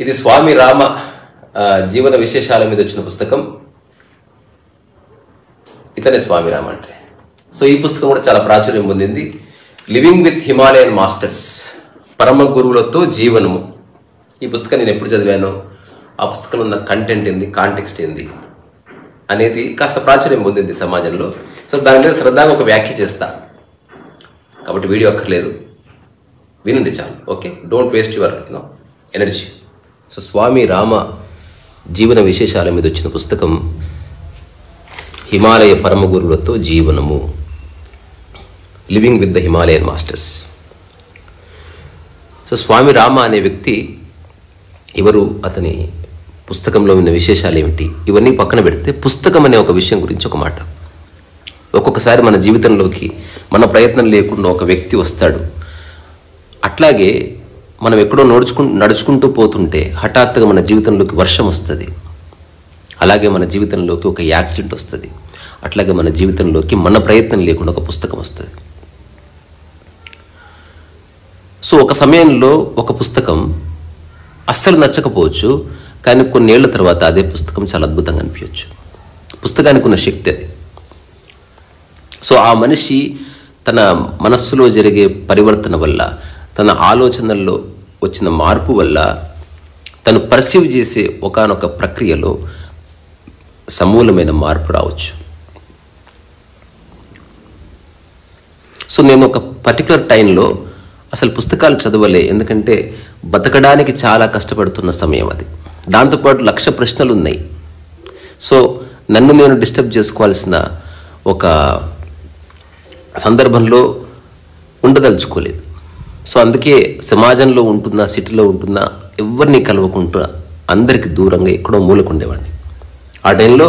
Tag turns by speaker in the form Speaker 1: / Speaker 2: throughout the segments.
Speaker 1: ఇది స్వామి రామ జీవన విశేషాల మీద వచ్చిన పుస్తకం. ఇతనే స్వామి రామ అంటే. సో ఈ పుస్తకం కూడా చాలా ప్రాచుర్యం పొందింది. లివింగ్ విత్ హిమాలయన్ మాస్టర్స్, పరమ గురువులతో జీవనము. ఈ పుస్తకం నేను ఎప్పుడు చదివాను, ఆ పుస్తకంలో ఉన్న కంటెంట్ ఏంది, కాంటెక్స్ట్ ఏంది అనేది కాస్త ప్రాచుర్యం పొందింది సమాజంలో. సో దాని మీద శ్రద్ధగా ఒక వ్యాఖ్య చేస్తా, కాబట్టి వీడియో అక్కర్లేదు, వినండి చాలు. Okay, don't waste your energy. So Swami Rama జీవన విశేషాల మీద వచ్చిన పుస్తకం హిమాలయ పరమ గురువులతో జీవనము, living with the Himalayan masters. So Swami Rama అనే వ్యక్తి ఎవరు, అతని పుస్తకంలో ఉన్న విశేషాలు ఏమిటి, ఇవన్నీ పక్కన పెడితే పుస్తకం అనే ఒక విషయం గురించి ఒక మాట. ఒక్కొక్కసారి మన జీవితంలోకి మన ప్రయత్నం లేకుండా ఒక వ్యక్తి వస్తాడు. అట్లాగే మనం ఎక్కడో నడుచుకుంటూ పోతుంటే హఠాత్తుగా మన జీవితంలోకి వర్షం వస్తుంది. అలాగే మన జీవితంలోకి ఒక యాక్సిడెంట్ వస్తుంది. అట్లాగే మన జీవితంలోకి మన ప్రయత్నం లేకుండా ఒక పుస్తకం వస్తుంది. సో ఒక సమయంలో ఒక పుస్తకం అస్సలు నచ్చకపోవచ్చు, కానీ కొన్నేళ్ల తర్వాత అదే పుస్తకం చాలా అద్భుతంగా అనిపించవచ్చు. పుస్తకానికి ఉన్న శక్తి అది. సో ఆ మనిషి తన మనస్సులో జరిగే పరివర్తన వల్ల, తన ఆలోచనల్లో వచ్చిన మార్పు వల్ల, తను పర్సీవ్ చేసే ఒకానొక ప్రక్రియలో సమూలమైన మార్పు రావచ్చు. సో నేను ఒక పర్టికులర్ టైంలో అసలు పుస్తకాలు చదవలే, ఎందుకంటే బతకడానికి చాలా కష్టపడుతున్న సమయం అది. దాంతోపాటు 1,00,000 ప్రశ్నలు ఉన్నాయి. సో నన్ను నేను డిస్టర్బ్ చేసుకోవాల్సిన ఒక సందర్భంలో ఉండదలుచుకోలేదు. సో అందుకే సమాజంలో ఉంటున్నా, సిటీలో ఉంటున్నా, ఎవరిని కలవకుండా అందరికి దూరంగా ఎక్కడో మూలకుండేవాడిని. ఆ టైంలో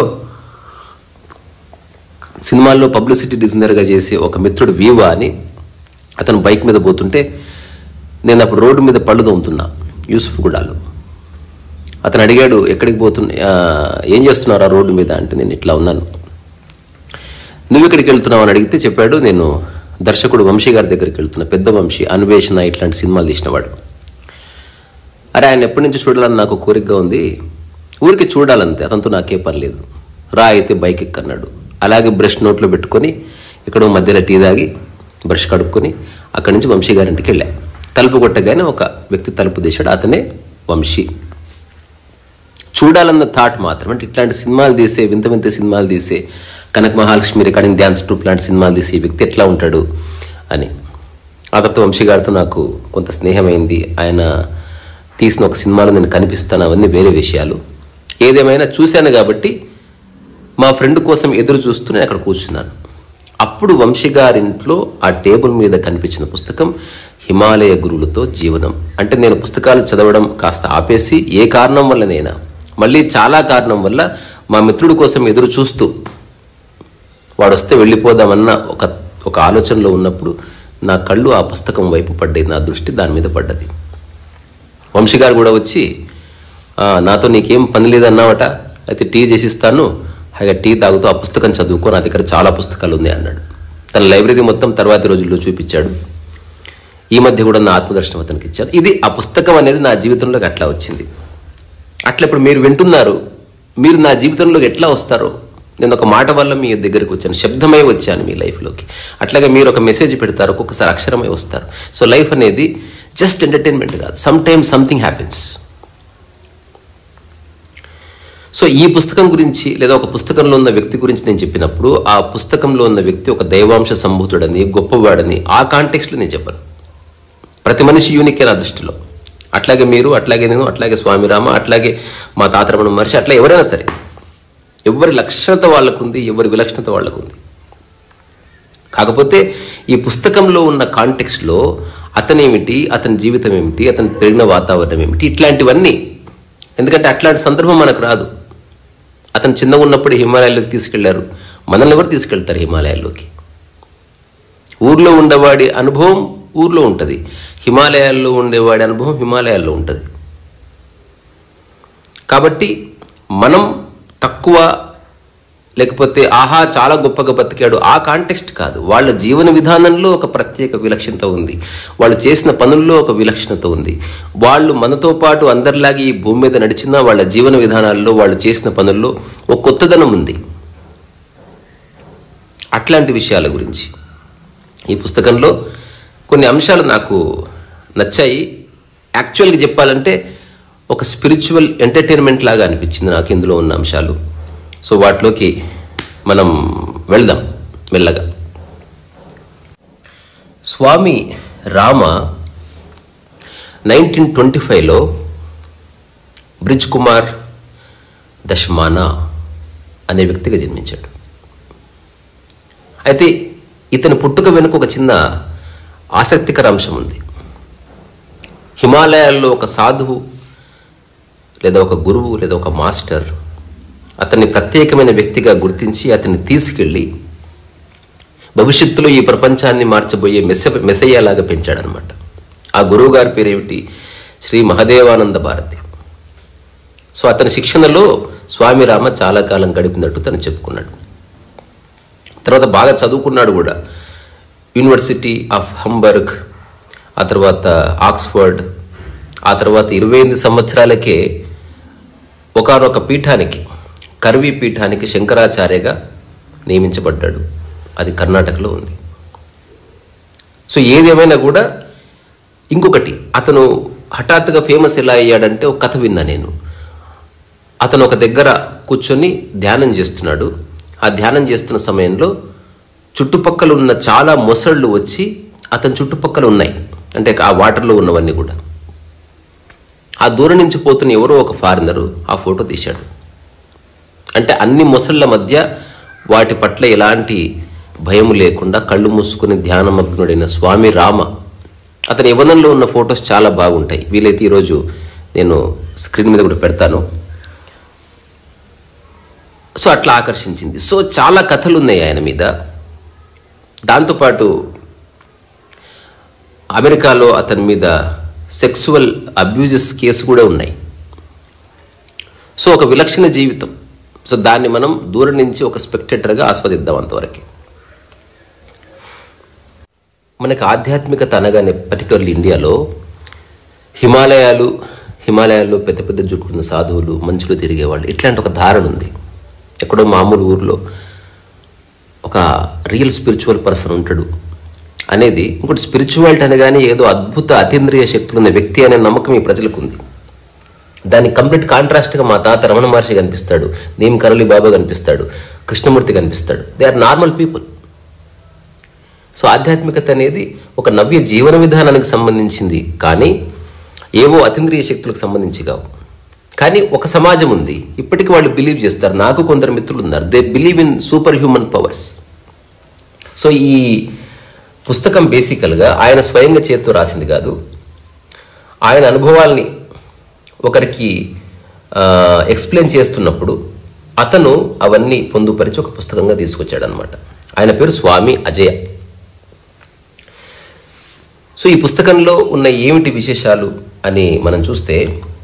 Speaker 1: సినిమాల్లో పబ్లిసిటీ డిజైనర్గా చేసే ఒక మిత్రుడు వీవా అని, అతను బైక్ మీద పోతుంటే నేను అప్పుడు రోడ్డు మీద పళ్ళు తోముతున్నా యూసుఫ్గూడలో. అతను అడిగాడు, ఎక్కడికి ఏం చేస్తున్నారు ఆ రోడ్డు మీద అంటే, నేను ఇట్లా ఉన్నాను. నువ్వు ఎక్కడికి వెళ్తున్నావు అని అడిగితే చెప్పాడు, నేను దర్శకుడు వంశీ గారి దగ్గరికి వెళ్తున్నా. పెద్ద వంశీ, అన్వేషణ ఇట్లాంటి సినిమాలు తీసినవాడు. అరే ఆయన ఎప్పటి నుంచి చూడాలని నాకు కోరికగా ఉంది, ఊరికి చూడాలంతే, అతనితో నాకే పని లేదు, రా అయితే బైక్ ఎక్కన్నాడు. అలాగే బ్రష్ నోట్లో పెట్టుకొని ఎక్కడో మధ్యలో టీ తాగి బ్రష్ కడుక్కొని అక్కడి నుంచి వంశీ గారింటికి వెళ్ళా. తలుపు కొట్టగానే ఒక వ్యక్తి తలుపు తీశాడు, అతనే వంశీ. చూడాలన్న థాట్ మాత్రం, అంటే ఇట్లాంటి సినిమాలు తీసే, వింత వింత సినిమాలు తీసే, Kanaka Mahalakshmi recording dance troupe లాంటి సినిమాలు తీసే వ్యక్తి ఎట్లా ఉంటాడు అని. ఆ తర్వాత వంశీ గారితో నాకు కొంత స్నేహమైంది. ఆయన తీసిన ఒక సినిమాలో నేను కనిపిస్తాను, అవన్నీ వేరే విషయాలు. ఏదేమైనా చూశాను కాబట్టి మా ఫ్రెండ్ కోసం ఎదురు చూస్తూ నేను అక్కడ కూర్చున్నాను. అప్పుడు వంశీ గారింట్లో ఆ టేబుల్ మీద కనిపించిన పుస్తకం హిమాలయ గురువులతో జీవనం. అంటే నేను పుస్తకాలు చదవడం కాస్త ఆపేసి, ఏ కారణం వల్లనైనా, మళ్ళీ చాలా కారణం వల్ల మా మిత్రుడి కోసం ఎదురు చూస్తూ, వాడు వస్తే వెళ్ళిపోదామన్న ఒక ఆలోచనలో ఉన్నప్పుడు నా కళ్ళు ఆ పుస్తకం వైపు పడ్డాయి, నా దృష్టి దాని మీద పడ్డది. వంశీ గారు కూడా వచ్చి, నాతో నీకేం పని లేదన్నావట, అయితే టీ చేసిస్తాను, హాయిగా టీ తాగుతూ ఆ పుస్తకం చదువుకో, నా దగ్గర చాలా పుస్తకాలు ఉన్నాయి అన్నాడు. తన లైబ్రరీ మొత్తం తర్వాతి రోజుల్లో చూపించాడు. ఈ మధ్య కూడా నా ఆత్మదర్శనం అతనికి ఇచ్చాను. ఇది ఆ పుస్తకం అనేది నా జీవితంలోకి అట్లా వచ్చింది. అట్లా ఇప్పుడు మీరు వింటున్నారు, మీరు నా జీవితంలోకి ఎట్లా వస్తారో, నేను ఒక మాట వల్ల మీ దగ్గరికి వచ్చాను, శబ్దమై వచ్చాను మీ లైఫ్లోకి. అట్లాగే మీరు ఒక మెసేజ్ పెడతారు, ఒక్కొక్కసారి అక్షరమై వస్తారు. సో లైఫ్ అనేది జస్ట్ ఎంటర్టైన్మెంట్ కాదు, sometimes something happens. So ఈ పుస్తకం గురించి, లేదా ఒక పుస్తకంలో ఉన్న వ్యక్తి గురించి నేను చెప్పినప్పుడు, ఆ పుస్తకంలో ఉన్న వ్యక్తి ఒక దైవాంశ సంభూతుడని, గొప్పవాడని ఆ కాంటెక్స్ట్లో నేను చెప్పను. ప్రతి మనిషి యూనికే నా దృష్టిలో. అట్లాగే మీరు, అట్లాగే నేను, అట్లాగే స్వామి రామ, అట్లాగే మా తాత రమణ మహర్షి, అట్లా ఎవరైనా సరే, ఎవరి లక్షణత వాళ్ళకు ఉంది, ఎవరి విలక్షణత వాళ్ళకు ఉంది. కాకపోతే ఈ పుస్తకంలో ఉన్న కాంటెక్స్ట్లో అతనేమిటి, అతని జీవితం ఏమిటి, అతని పెరిగిన వాతావరణం ఏమిటి, ఇట్లాంటివన్నీ. ఎందుకంటే అట్లాంటి సందర్భం మనకు రాదు. అతను చిన్నగా ఉన్నప్పుడు హిమాలయాల్లోకి తీసుకెళ్లారు, మనల్ని ఎవరు తీసుకెళ్తారు హిమాలయాల్లోకి? ఊర్లో ఉండేవాడి అనుభవం ఊర్లో ఉంటుంది, హిమాలయాల్లో ఉండేవాడి అనుభవం హిమాలయాల్లో ఉంటుంది. కాబట్టి మనం తక్కువ లేకపోతే ఆహా చాలా గొప్పగా బతికాడు, ఆ కాంటెక్స్ట్ కాదు. వాళ్ళ జీవన విధానంలో ఒక ప్రత్యేక విలక్షణత ఉంది, వాళ్ళు చేసిన పనుల్లో ఒక విలక్షణత ఉంది. వాళ్ళు మనతో పాటు అందరిలాగే ఈ భూమి మీద నడిచినా వాళ్ళ జీవన విధానాల్లో వాళ్ళు చేసిన పనుల్లో ఒక కొత్తదనం ఉంది. అట్లాంటి విషయాల గురించి ఈ పుస్తకంలో కొన్ని అంశాలు నాకు నచ్చాయి. యాక్చువల్గా చెప్పాలంటే ఒక స్పిరిచువల్ ఎంటర్టైన్మెంట్ లాగా అనిపించింది నాకు ఇందులో ఉన్న అంశాలు. సో వాటిలోకి మనం వెళ్దాం మెల్లగా. స్వామి రామ 1925లో బ్రిజ్ కుమార్ దశమానా అనే వ్యక్తిగా జన్మించాడు. అయితే ఇతని పుట్టుక వెనుక ఒక చిన్న ఆసక్తికర అంశం ఉంది. హిమాలయాల్లో ఒక సాధువు లేదా ఒక గురువు లేదా ఒక మాస్టర్ అతన్ని ప్రత్యేకమైన వ్యక్తిగా గుర్తించి అతన్ని తీసుకెళ్ళి భవిష్యత్తులో ఈ ప్రపంచాన్ని మార్చబోయే మెసయ్యలాగా పెంచాడనమాట. ఆ గురువు గారి పేరేమిటి? శ్రీ మహదేవానంద భారతి. సో అతని శిక్షణలో స్వామి రామ చాలా కాలం గడిపినట్టు తను చెప్పుకున్నాడు. తర్వాత బాగా చదువుకున్నాడు కూడా. యూనివర్సిటీ ఆఫ్ హంబర్గ్, ఆ తర్వాత ఆక్స్ఫర్డ్, ఆ తర్వాత 28 సంవత్సరాలకే ఒకానొక పీఠానికి, కర్వీ పీఠానికి శంకరాచార్యగా నియమించబడ్డాడు. అది కర్ణాటకలో ఉంది. సో ఏదేమైనా కూడా ఇంకొకటి, అతను హఠాత్తుగా ఫేమస్ ఎలా అయ్యాడంటే ఒక కథ విన్నా నేను. అతను ఒక దగ్గర కూర్చొని ధ్యానం చేస్తున్నాడు. ఆ ధ్యానం చేస్తున్న సమయంలో చుట్టుపక్కల ఉన్న చాలా మొసళ్ళు వచ్చి అతని చుట్టుపక్కల ఉన్నాయి, అంటే ఆ వాటర్లో ఉన్నవన్నీ కూడా. ఆ దూరం నుంచి పోతున్న ఎవరో ఒక ఫారినరు ఆ ఫోటో తీశాడు. అంటే అన్ని మొసళ్ళ మధ్య వాటి పట్ల ఎలాంటి భయం లేకుండా కళ్ళు మూసుకుని ధ్యానమగ్నుడైన స్వామి రామ, అతని యవ్వనంలో ఉన్న ఫొటోస్ చాలా బాగుంటాయి. వీలైతే ఈరోజు నేను స్క్రీన్ మీద కూడా పెడతాను. సో అట్లా ఆకర్షించింది. సో చాలా కథలు ఉన్నాయి ఆయన మీద. దాంతోపాటు అమెరికాలో అతని మీద సెక్సువల్ అబ్యూజెస్ కేసు కూడా ఉన్నాయి. సో ఒక విలక్షణ జీవితం. సో దాన్ని మనం దూరం నుంచి ఒక స్పెక్టేటర్గా ఆస్వాదిద్దాం అంతవరకు. మనకి ఆధ్యాత్మికత అనగానే పర్టికులర్లీ ఇండియాలో హిమాలయాల్లో పెద్ద పెద్ద జుట్లున్న సాధువులు, మంచులో తిరిగేవాళ్ళు, ఇట్లాంటి ఒక ధారణ ఉంది. ఎక్కడో మామూలు ఊర్లో ఒక రియల్ స్పిరిచువల్ పర్సన్ ఉంటాడు అనేది. ఇంకోటి, స్పిరిచువాలిటీ అనగానే ఏదో అద్భుత అతీంద్రియ శక్తులు ఉన్న వ్యక్తి అనే నమ్మకం ఈ ప్రజలకు ఉంది. దానికి కంప్లీట్ కాంట్రాస్ట్గా మా తాత రమణ మహర్షి కనిపిస్తాడు, నేమ్ కరళి బాబా కనిపిస్తాడు, కృష్ణమూర్తి కనిపిస్తాడు. They are normal people. So ఆధ్యాత్మికత అనేది ఒక నవ్య జీవన విధానానికి సంబంధించింది, కానీ ఏవో అతీంద్రియ శక్తులకు సంబంధించి కావు. కానీ ఒక సమాజం ఉంది, ఇప్పటికీ వాళ్ళు బిలీవ్ చేస్తారు. నాకు కొందరు మిత్రులు ఉన్నారు, they believe in super human powers. So ఈ పుస్తకం బేసికల్గా ఆయన స్వయంగా చేతితో రాసింది కాదు. ఆయన అనుభవాల్ని ఒకరికి ఎక్స్ప్లెయిన్ చేస్తున్నప్పుడు అతను అవన్నీ పొందుపరిచి ఒక పుస్తకంగా తీసుకొచ్చాడు అనమాట. ఆయన పేరు స్వామి అజయ. సో ఈ పుస్తకంలో ఉన్న ఏమిటి విశేషాలు అని మనం చూస్తే,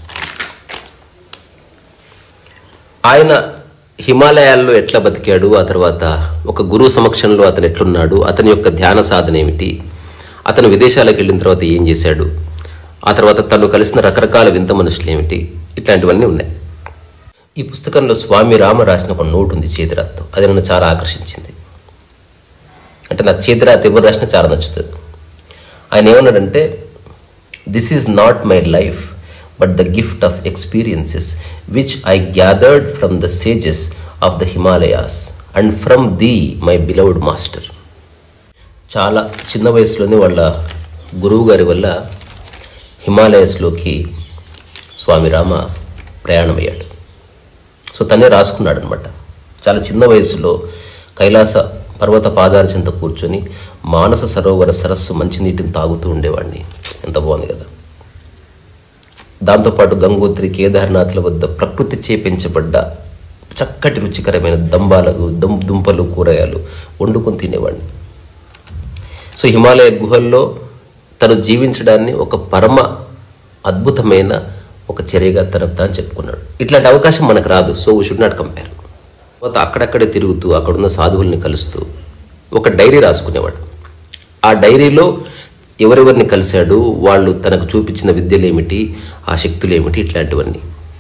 Speaker 1: ఆయన హిమాలయాల్లో ఎట్లా బతికాడు, ఆ తర్వాత ఒక గురువు సమక్షంలో అతను ఎట్లున్నాడు, అతని యొక్క ధ్యాన సాధన ఏమిటి, అతను విదేశాలకు వెళ్ళిన తర్వాత ఏం చేశాడు, ఆ తర్వాత తను కలిసిన రకరకాల వింత మనుషులు ఏమిటి, ఇట్లాంటివన్నీ ఉన్నాయి. ఈ పుస్తకంలో స్వామి రామ రాసిన ఒక నోట్ ఉంది చేతిరాత్తో. అది నన్ను చాలా ఆకర్షించింది. అంటే నాకు చేతిరాత్ ఎవరు రాసినా చాలా నచ్చుతుంది. ఆయన ఏమన్నాడంటే, this is not my life but the gift of experiences which I gathered from the sages of the Himalayas and from the my beloved master. చాలా చిన్న వయసులోనే వాళ్ళ గురువు గారి వల్ల హిమాలయస్లోకి స్వామి రామ ప్రయాణమయ్యాడు. సో తనే రాసుకున్నాడు అనమాట. చాలా చిన్న వయసులో కైలాస పర్వత పాదాల చెంత కూర్చొని మానస సరోవర సరస్సు మంచినీటిని తాగుతూ ఉండేవాడిని. ఎంత బాగుంది కదా. దాంతోపాటు గంగోత్రి, కేదార్నాథ్ల వద్ద ప్రకృతి చేపించబడ్డ చక్కటి రుచికరమైన దుంపలు, కూరగాయలు వండుకొని తినేవాడిని. సో హిమాలయ గుహల్లో తను జీవించడాన్ని ఒక పరమ అద్భుతమైన ఒక చర్యగా తనకు తాను చెప్పుకున్నాడు. ఇట్లాంటి అవకాశం మనకు రాదు. So we should not compare. అక్కడక్కడే తిరుగుతూ అక్కడున్న సాధువుల్ని కలుస్తూ ఒక డైరీ రాసుకునేవాడు. ఆ డైరీలో ఎవరెవరిని కలిశాడు, వాళ్ళు తనకు చూపించిన విద్యలేమిటి, ఆ శక్తులేమిటి, ఇట్లాంటివన్నీ.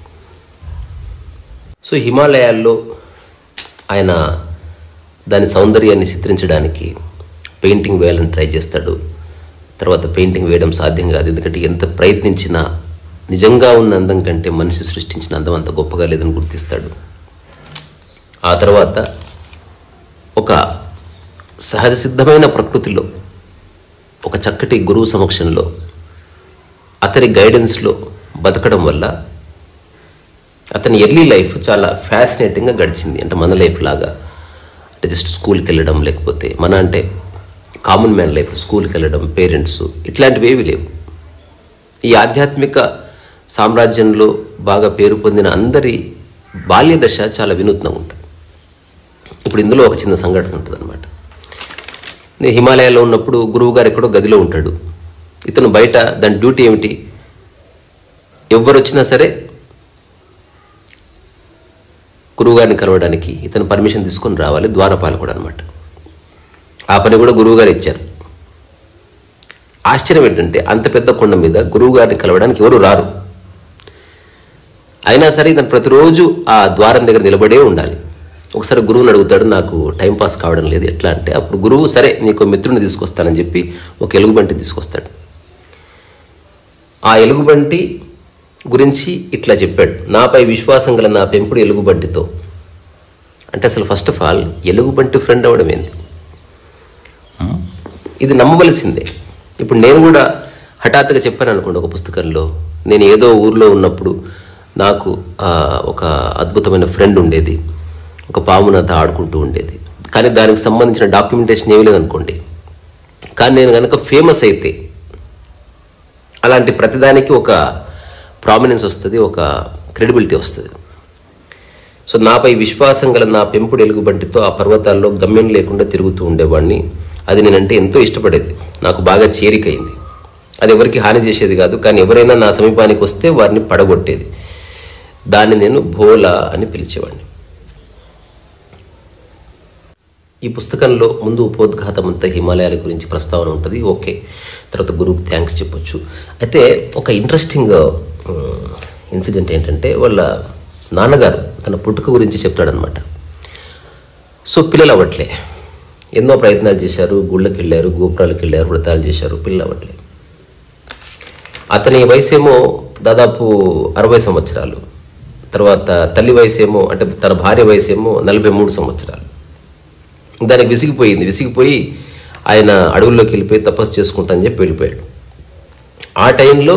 Speaker 1: సో హిమాలయాల్లో ఆయన దాని సౌందర్యాన్ని చిత్రించడానికి పెయింటింగ్ వేయాలని ట్రై చేస్తాడు. తర్వాత పెయింటింగ్ వేయడం సాధ్యం కాదు, ఎందుకంటే ఎంత ప్రయత్నించినా నిజంగా ఉన్న అందం కంటే మనిషి సృష్టించిన అందం అంత గొప్పగా లేదని గుర్తిస్తాడు. ఆ తర్వాత ఒక సహజ సిద్ధమైన ప్రకృతిలో ఒక చక్కటి గురువు సమక్షంలో అతని గైడెన్స్లో బతకడం వల్ల అతని ఎర్లీ లైఫ్ చాలా ఫ్యాసినేటింగ్గా గడిచింది. అంటే మన లైఫ్ లాగా, అంటే జస్ట్ స్కూల్కి వెళ్ళడం, లేకపోతే మన అంటే కామన్ మ్యాన్ లైఫ్ స్కూల్కి వెళ్ళడం, పేరెంట్స్, ఇట్లాంటివి ఏవి లేవు. ఈ ఆధ్యాత్మిక సామ్రాజ్యంలో బాగా పేరు పొందిన అందరి బాల్య దశ చాలా వినూత్నంగా ఉంటుంది. ఇప్పుడు ఇందులో ఒక చిన్న సంఘటన ఉంటుంది అనమాట. నేను హిమాలయాల్లో ఉన్నప్పుడు గురువు గారు ఎక్కడో గదిలో ఉంటాడు. ఇతను బయట, దాని డ్యూటీ ఏమిటి, ఎవరు వచ్చినా సరే గురువుగారిని కలవడానికి ఇతను పర్మిషన్ తీసుకొని రావాలి, ద్వారపాలకుడు అనమాట. ఆ పని కూడా గురువుగారు ఇచ్చారు. ఆశ్చర్యం ఏంటంటే అంత పెద్ద కొండ మీద గురువుగారిని కలవడానికి ఎవరు రారు. అయినా సరే ఇతను ప్రతిరోజు ఆ ద్వారం దగ్గర నిలబడే ఉండాలి. ఒకసారి గురువుని అడుగుతాడు, నాకు టైంపాస్ కావడం లేదు, ఎట్లా అంటే, అప్పుడు గురువు సరే నీకు మిత్రుని తీసుకొస్తానని చెప్పి ఒక ఎలుగుబంటి తీసుకొస్తాడు. ఆ ఎలుగుబంటి గురించి ఇట్లా చెప్పాడు, నాపై విశ్వాసం గల నా పెంపుడు ఎలుగుబంటితో. అంటే అసలు ఫస్ట్ ఆఫ్ ఆల్ ఎలుగుబంటి ఫ్రెండ్ అవ్వడం ఏంది, ఇది నమ్మవలసిందే. ఇప్పుడు నేను కూడా హఠాత్తుగా చెప్పాను అనుకోండి ఒక పుస్తకంలో, నేను ఏదో ఊర్లో ఉన్నప్పుడు నాకు ఒక అద్భుతమైన ఫ్రెండ్ ఉండేది, ఒక పాము నాతో ఆడుకుంటూ ఉండేది, కానీ దానికి సంబంధించిన డాక్యుమెంటేషన్ ఏమీ లేదనుకోండి. కానీ నేను కనుక ఫేమస్ అయితే అలాంటి ప్రతిదానికి ఒక ప్రామినెన్స్ వస్తుంది, ఒక క్రెడిబిలిటీ వస్తుంది. సో నాపై విశ్వాసం గల నా పెంపుడు ఎలుగుబంటితో ఆ పర్వతాల్లో గమ్యం లేకుండా తిరుగుతూ ఉండేవాడిని. అది నేనంటే ఎంతో ఇష్టపడేది, నాకు బాగా చేరికైంది. అది ఎవరికి హాని చేసేది కాదు, కానీ ఎవరైనా నా సమీపానికి వస్తే వారిని పడగొట్టేది. దాన్ని నేను భోలా అని పిలిచేవాడిని. ఈ పుస్తకంలో ముందు ఉపోద్ఘాతం అంతా హిమాలయాల గురించి ప్రస్తావన ఉంటుంది. ఓకే, తర్వాత గురువుకి థ్యాంక్స్ చెప్పొచ్చు. అయితే ఒక ఇంట్రెస్టింగ్ ఇన్సిడెంట్ ఏంటంటే, వాళ్ళ నాన్నగారు తన పుట్టుక గురించి చెప్తాడనమాట. సో పిల్లలు అవ్వట్లే, ఎన్నో ప్రయత్నాలు చేశారు, గుళ్ళకి వెళ్ళారు, గోపురాలకు వెళ్ళారు, వ్రతాలు చేశారు, పిల్లలు అవ్వట్లే. అతని వయసేమో దాదాపు 60 సంవత్సరాలు. తర్వాత తల్లి వయసేమో, అంటే తన భార్య వయసేమో 43 సంవత్సరాలు. దానికి విసిగిపోయి ఆయన అడవుల్లోకి వెళ్ళిపోయి తపస్సు చేసుకుంటా అని చెప్పి వెళ్ళిపోయాడు. ఆ టైంలో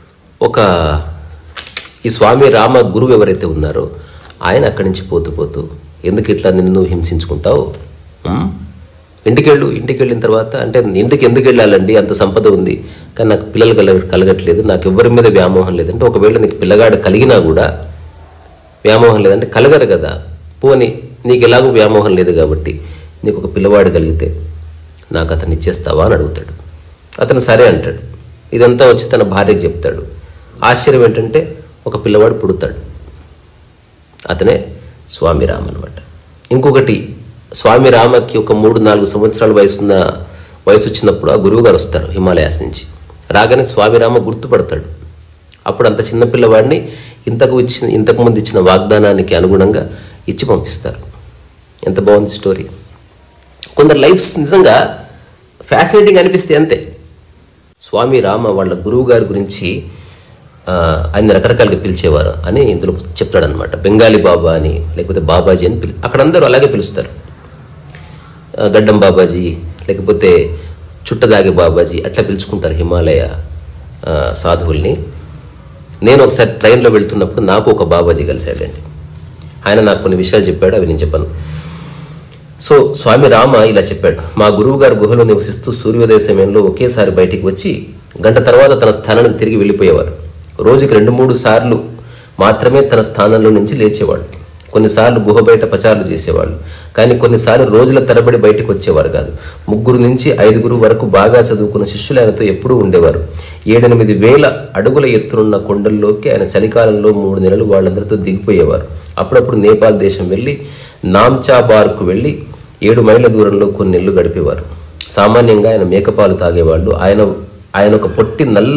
Speaker 1: ఈ స్వామి రామ గురువు ఎవరైతే ఉన్నారో ఆయన అక్కడి నుంచి పోతూ ఎందుకు ఇట్లా నిన్ను హింసించుకుంటావు, ఇంటికి వెళ్ళిన తర్వాత, అంటే ఇంటికి ఎందుకు వెళ్ళాలండి, అంత సంపద ఉంది, కానీ నాకు పిల్లలు కలగట్లేదు, నాకు ఎవరి మీద వ్యామోహం లేదంటే, ఒకవేళ నీకు పిల్లగాడు కలిగినా కూడా వ్యామోహం లేదంటే కలగరు కదా, పోని నీకు ఎలాగో వ్యామోహం లేదు కాబట్టి నీకు ఒక పిల్లవాడు కలిగితే నాకు అతన్ని ఇచ్చేస్తావా అని అడుగుతాడు. అతను సరే అంటాడు. ఇదంతా వచ్చి తన భార్యకి చెప్తాడు. ఆశ్చర్యం ఏంటంటే ఒక పిల్లవాడు పుడతాడు, అతనే స్వామి రామ అనమాట. ఇంకొకటి, స్వామి రామకి ఒక 3-4 సంవత్సరాల వయసు వచ్చినప్పుడు ఆ గురువు గారు వస్తారు హిమాలయాస్ నుంచి. రాగానే స్వామి రామ గుర్తుపడతాడు. అప్పుడు అంత చిన్న పిల్లవాడిని ఇంతకుముందు ఇచ్చిన వాగ్దానానికి అనుగుణంగా ఇచ్చి పంపిస్తారు. ఎంత బాగుంది స్టోరీ. కొందరు లైఫ్స్ నిజంగా ఫ్యాసినేటింగ్ అనిపిస్తే అంతే. స్వామి రామ వాళ్ళ గురువు గారి గురించి ఆయన రకరకాలుగా పిలిచేవారు అని ఇందులో చెప్తాడనమాట. బెంగాలీ బాబా అని, లేకపోతే బాబాజీ అని అక్కడ అందరూ అలాగే పిలుస్తారు. గడ్డం బాబాజీ, లేకపోతే చుట్టదాగే బాబాజీ, అట్లా పిలుచుకుంటారు హిమాలయ సాధువుల్ని. నేను ఒకసారి ట్రైన్లో వెళ్తున్నప్పుడు నాకు ఒక బాబాజీ కలిశాడండి. ఆయన నాకు కొన్ని విషయాలు చెప్పాడు, అవి నేను చెప్పాను. సో స్వామి రామ ఇలా చెప్పాడు, మా గురువు గారు గుహలో నివసిస్తూ సూర్యోదయ సమయంలో ఒకేసారి బయటికి వచ్చి గంట తర్వాత తన స్థానానికి తిరిగి వెళ్ళిపోయేవారు. రోజుకి 2-3 సార్లు మాత్రమే తన స్థానంలో నుంచి లేచేవాడు. కొన్నిసార్లు గుహ బయట పచారులు చేసేవాళ్ళు, కానీ కొన్నిసార్లు రోజుల తరబడి బయటకు వచ్చేవారు కాదు. 3 నుంచి 5 వరకు బాగా చదువుకున్న శిష్యులు ఆయనతో ఎప్పుడూ ఉండేవారు. 7-8 వేల అడుగుల ఎత్తునున్న కొండల్లోకి ఆయన చలికాలంలో 3 నెలలు వాళ్ళందరితో దిగిపోయేవారు. అప్పుడప్పుడు నేపాల్ దేశం వెళ్ళి నామ్చా బార్కు వెళ్ళి 7 మైళ్ళ దూరంలో కొన్ని నెలలు గడిపేవారు. సామాన్యంగా ఆయన మేకపాలు తాగేవాళ్ళు. ఆయన ఒక పొట్టి నల్ల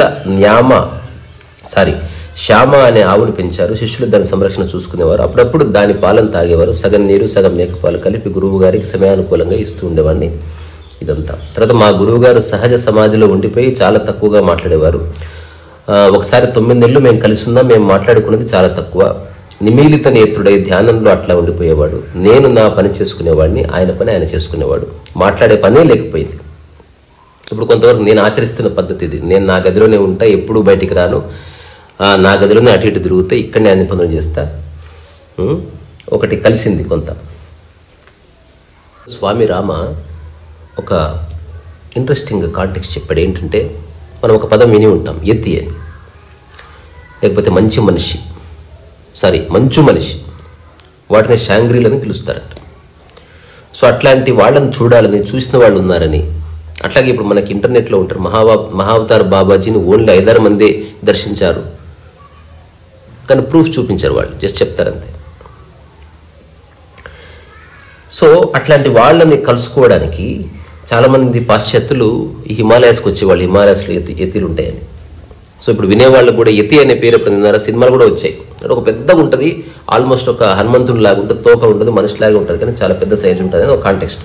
Speaker 1: శ్యామ అనే ఆవును పెంచారు. శిష్యులు దాని సంరక్షణ చూసుకునేవారు. అప్పుడప్పుడు దాని పాలను తాగేవారు. సగం నీరు సగం మేకపాలు కలిపి గురువు గారికి సమయానుకూలంగా ఇస్తూ ఉండేవాడిని. ఇదంతా తర్వాత మా గురువు గారు సహజ సమాధిలో ఉండిపోయి చాలా తక్కువగా మాట్లాడేవారు. ఒకసారి 9 నెలలు మేము కలిసి ఉన్నాం. మేము మాట్లాడుకున్నది చాలా తక్కువ. నిమీలిత నేత్రుడై ధ్యానంలో అట్లా ఉండిపోయేవాడు. నేను నా పని చేసుకునేవాడిని, ఆయన పని ఆయన చేసుకునేవాడు. మాట్లాడే పనే లేకపోయింది. ఇప్పుడు కొంతవరకు నేను ఆచరిస్తున్న పద్ధతి ఇది. నేను నా గదిలోనే ఉంటా, ఎప్పుడూ బయటికి రాను. నా గదిలోనే అటు ఇటు తిరుగుతా, ఇక్కడనే అన్ని పనులు చేస్తా. ఒకటి కలిసింది కొంత. స్వామి రామ ఒక ఇంట్రెస్టింగ్ కాంటెక్స్ట్ చెప్పాడు. ఏంటంటే, మనం ఒక పదం విని ఉంటాం, యతి అని, లేకపోతే మంచు మనిషి. వాటిని శాంగ్రీలని పిలుస్తారంట. సో అట్లాంటి వాళ్ళని చూడాలని, చూసిన వాళ్ళు ఉన్నారని. అట్లాగే ఇప్పుడు మనకి ఇంటర్నెట్లో ఉంటారు, మహావతార్ బాబాజీని ఓన్లీ 5-6 మందే దర్శించారు, కానీ ప్రూఫ్ చూపించారు. వాళ్ళు జస్ట్ చెప్తారంతే. సో అట్లాంటి వాళ్ళని కలుసుకోవడానికి చాలామంది పాశ్చాత్యులు ఈ హిమాలయాస్కి వచ్చేవాళ్ళు. హిమాలయాస్లో యతిలు ఉంటాయని. సో ఇప్పుడు వినేవాళ్ళు కూడా యతి అనే పేరు ఎప్పుడు విన్నారా? సినిమాలు కూడా వచ్చాయి. అంటే ఒక పెద్దగా ఉంటుంది, ఆల్మోస్ట్ ఒక హనుమంతుని లాగా ఉంటుంది, తోక ఉంటుంది, మనిషిలాగా ఉంటుంది, కానీ చాలా పెద్ద సైజు ఉంటుంది అని ఒక కాంటెక్స్ట్.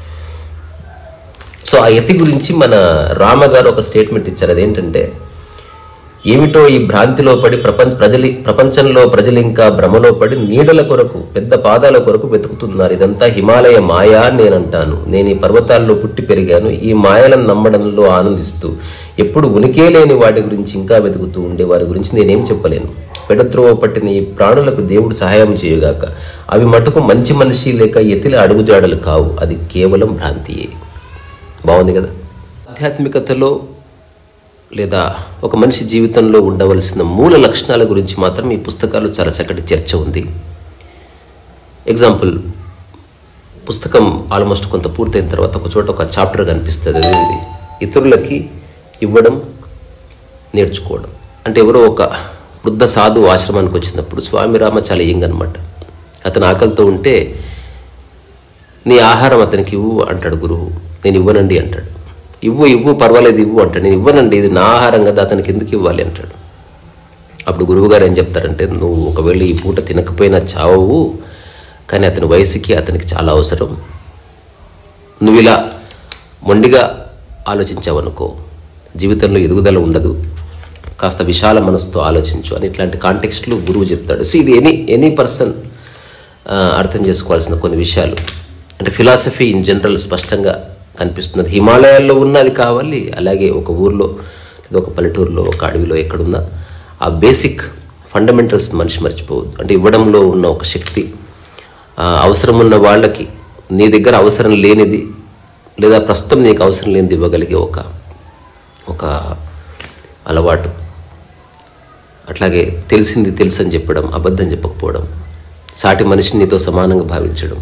Speaker 1: సో ఆ యతి గురించి మన రామగారు ఒక స్టేట్మెంట్ ఇచ్చారు. అదేంటంటే, ఏమిటో ఈ భ్రాంతిలో పడి ప్రపంచంలో ప్రజలు ఇంకా భ్రమలో పడి నీడల కొరకు, పెద్ద పాదాల కొరకు వెతుకుతున్నారు. ఇదంతా హిమాలయ మాయా నేనంటాను. నేను ఈ పర్వతాల్లో పుట్టి పెరిగాను. ఈ మాయలను నమ్మడంలో ఆనందిస్తూ ఎప్పుడు ఉనికే లేని వాటి గురించి ఇంకా వెతుకుతూ ఉండే వారి గురించి నేనేం చెప్పలేను. పెడత్రోవ పట్టిన ఈ ప్రాణులకు దేవుడు సహాయం చేయగాక. అవి మటుకు మంచి మనిషి లేక యతిల అడుగుజాడలు కావు. అది కేవలం భ్రాంతియే. బాగుంది కదా? ఆధ్యాత్మికతలో లేదా ఒక మనిషి జీవితంలో ఉండవలసిన మూల లక్షణాల గురించి మాత్రం ఈ పుస్తకాలు చాలా చక్కటి చర్చ ఉంది. ఎగ్జాంపుల్, పుస్తకం ఆల్మోస్ట్ కొంత పూర్తయిన తర్వాత ఒక చోట ఒక చాప్టర్ కనిపిస్తుంది. అది ఇతరులకి ఇవ్వడం నేర్చుకోవడం. అంటే ఎవరో ఒక వృద్ధ సాధు ఆశ్రమానికి వచ్చినప్పుడు స్వామి రామ చాలా యంగ్ అనమాట. అతను ఆకలితో ఉంటే, నీ ఆహారం అతనికి ఇవ్వు అంటాడు గురువు. నేను ఇవ్వనండి అంటాడు. ఇవ్వు పర్వాలేదు ఇవ్వు అంటాడు. నేను ఇవ్వనండి, ఇది నా ఆహారం కదా, అతనికి ఎందుకు ఇవ్వాలి అంటాడు. అప్పుడు గురువుగారు ఏం చెప్తారంటే, నువ్వు ఒకవేళ ఈ పూట తినకపోయినా చావవు, కానీ అతని వయసుకి అతనికి చాలా అవసరం. నువ్వు ఇలా మొండిగా ఆలోచించావనుకో, జీవితంలో ఎదుగుదల ఉండదు. కాస్త విశాల మనసుతో ఆలోచించు అని ఇట్లాంటి కాంటెక్స్ట్లు గురువు చెప్తాడు. సో ఇది ఎనీ పర్సన్ అర్థం చేసుకోవాల్సిన కొన్ని విషయాలు. అంటే ఫిలాసఫీ ఇన్ జనరల్ స్పష్టంగా కనిపిస్తున్నది. హిమాలయాల్లో ఉన్నది కావాలి, అలాగే ఒక ఊర్లో లేదా ఒక పల్లెటూరులో ఒక అడవిలో ఎక్కడున్నా ఆ బేసిక్ ఫండమెంటల్స్ మనిషి మర్చిపోవద్దు. అంటే ఇవ్వడంలో ఉన్న ఒక శక్తి, అవసరం ఉన్న వాళ్ళకి నీ దగ్గర అవసరం లేనిది లేదా ప్రస్తుతం నీకు అవసరం లేనిది ఇవ్వగలిగే ఒక అలవాటు. అట్లాగే తెలిసింది తెలుసు అని చెప్పడం, అబద్ధం చెప్పకపోవడం, సాటి మనిషిని నీతో సమానంగా భావించడం,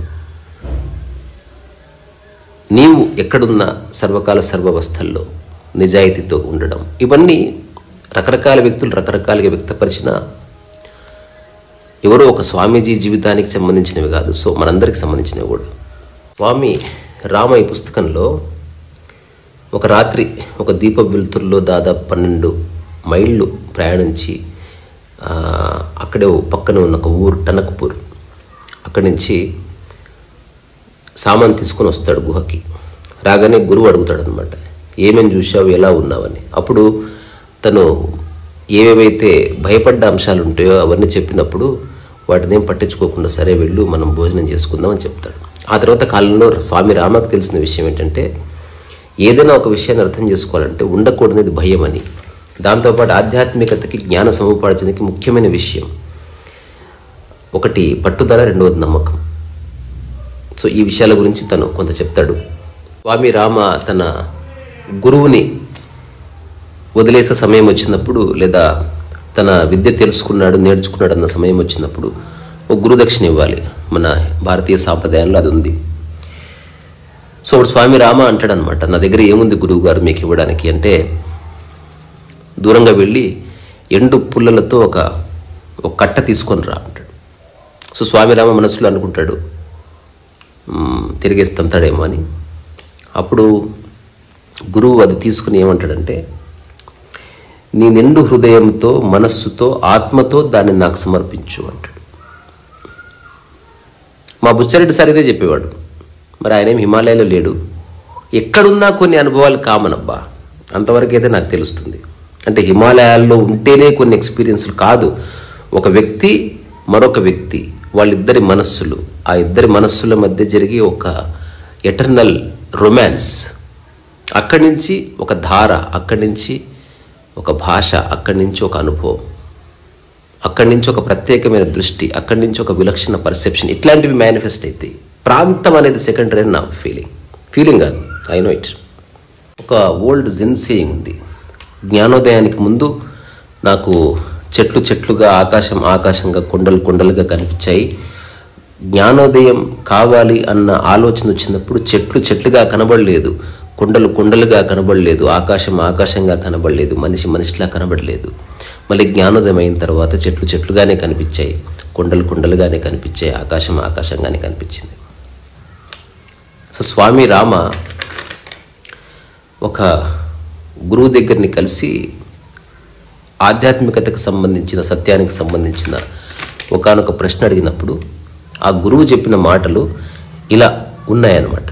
Speaker 1: నీవు ఎక్కడున్నా సర్వకాల సర్వవస్థల్లో నిజాయితీతో ఉండడం. ఇవన్నీ రకరకాల వ్యక్తులు రకరకాలుగా వ్యక్తపరిచిన ఎవరో ఒక స్వామీజీ జీవితానికి సంబంధించినవి కాదు. సో మనందరికి సంబంధించినవి కూడా. స్వామి రామ ఈ పుస్తకంలో ఒక రాత్రి ఒక దీప వెలుతురులో దాదాపు 12 మైళ్ళు ప్రయాణించి అక్కడే పక్కన ఉన్న ఒక ఊరు టనక్పూర్, అక్కడి నుంచి సామాన్ తీసుకొని వస్తాడు గుహకి. రాగానే గురువు అడుగుతాడు అనమాట, ఏమేమి చూసావు, ఎలా ఉన్నావని. అప్పుడు తను ఏవేవైతే భయపడ్డ అంశాలు ఉంటాయో అవన్నీ చెప్పినప్పుడు వాటిని ఏం పట్టించుకోకుండా, సరే వెళ్ళు మనం భోజనం చేసుకుందాం అని చెప్తాడు. ఆ తర్వాత కాలంలో స్వామి రామకు తెలిసిన విషయం ఏంటంటే, ఏదైనా ఒక విషయాన్ని అర్థం చేసుకోవాలంటే ఉండకూడనిది భయం అని. దాంతోపాటు ఆధ్యాత్మికతకి జ్ఞాన సముపార్జనకి ముఖ్యమైన విషయం ఒకటి పట్టుదల, రెండవది నమ్మకం. సో ఈ విషయాల గురించి తను కొంత చెప్తాడు. స్వామి రామ తన గురువుని వదిలేసే సమయం వచ్చినప్పుడు, లేదా తన విద్య తెలుసుకున్నాడు నేర్చుకున్నాడు అన్న సమయం వచ్చినప్పుడు ఒక గురుదక్షిణ ఇవ్వాలి. మన భారతీయ సాంప్రదాయంలో అది ఉంది. సో ఇప్పుడు స్వామి రామ అంటాడు అనమాట, నా దగ్గర ఏముంది గురువు గారు మీకు ఇవ్వడానికి అంటే, దూరంగా వెళ్ళి ఎండు పుల్లలతో ఒక కట్ట తీసుకొని రా అంటాడు. సో స్వామి రామ మనసులో అనుకుంటాడు, తిరిగేసి తంతాడేమో అని. అప్పుడు గురువు అది తీసుకుని ఏమంటాడంటే, నీ నిండు హృదయంతో, మనస్సుతో, ఆత్మతో దాన్ని నాకు సమర్పించు అంటాడు. మా బుచ్చారెడ్డి సార్ ఇదే చెప్పేవాడు. మరి ఆయనేం హిమాలయాలో లేడు. ఎక్కడున్నా కొన్ని అనుభవాలు కామన్ అబ్బా, అంతవరకు అయితే నాకు తెలుస్తుంది. అంటే హిమాలయాల్లో ఉంటేనే కొన్ని ఎక్స్పీరియన్స్లు కాదు, ఒక వ్యక్తి మరొక వ్యక్తి, వాళ్ళిద్దరి మనస్సులు, ఆ ఇద్దరి మనస్సుల మధ్య జరిగే ఒక ఎటర్నల్ రొమాన్స్, అక్కడి నుంచి ఒక ధార, అక్కడి నుంచి ఒక భాష, అక్కడి నుంచి ఒక అనుభవం, అక్కడి నుంచి ఒక ప్రత్యేకమైన దృష్టి, అక్కడి నుంచి ఒక విలక్షణ పర్సెప్షన్, ఇట్లాంటివి మేనిఫెస్ట్ అవుతాయి. ప్రాంతం అనేది సెకండరీ అని నా ఫీలింగ్ కాదు, ఐ నో ఇట్. ఒక ఓల్డ్ జిన్ సేయింగ్ ఉంది, జ్ఞానోదయానికి ముందు నాకు చెట్లు చెట్లుగా, ఆకాశం ఆకాశంగా, కొండలు కొండలుగా కనిపించాయి. జ్ఞానోదయం కావాలి అన్న ఆలోచన వచ్చినప్పుడు చెట్లు చెట్లుగా కనబడలేదు, కొండలు కొండలుగా కనబడలేదు, ఆకాశం ఆకాశంగా కనబడలేదు, మనిషి మనిషిలా కనబడలేదు. మళ్ళీ జ్ఞానోదయం అయిన తర్వాత చెట్లు చెట్లుగానే కనిపించాయి, కొండలు కొండలుగానే కనిపించాయి, ఆకాశం ఆకాశంగానే కనిపించింది. సో స్వామి రామ ఒక గురువు దగ్గరని కలిసి ఆధ్యాత్మికతకు సంబంధించిన, సత్యానికి సంబంధించిన ఒకానొక ప్రశ్న అడిగినప్పుడు ఆ గురువు చెప్పిన మాటలు ఇలా ఉన్నాయన్నమాట.